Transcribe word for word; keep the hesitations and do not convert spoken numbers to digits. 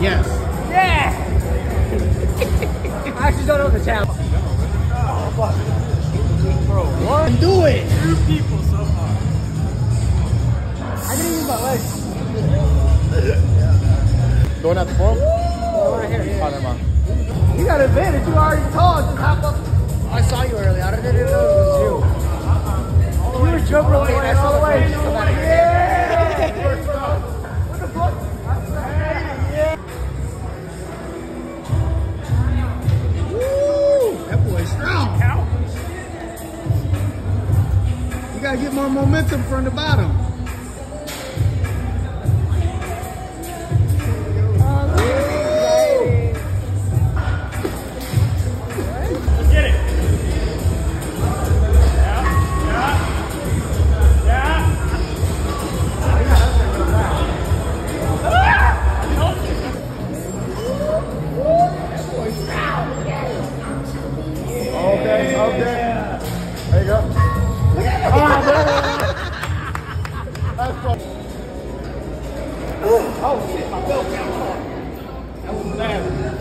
Yes. Yeah! I actually don't know the challenge. Bro, what? Do it! Two people so far. I didn't use my legs. Going at the form? Oh, right here. Yeah. Oh, never mind. You got an advantage. You already tall. Just hop up. I saw you earlier. I didn't know it was you. You were jumping all the way. I saw the way. Yeah! What the fuck? Yeah. Woo! That boy's strong. You gotta get more momentum from the bottom. Okay, okay. There you go. Oh, that's fun. Oh shit, my belt got caught. That was bad.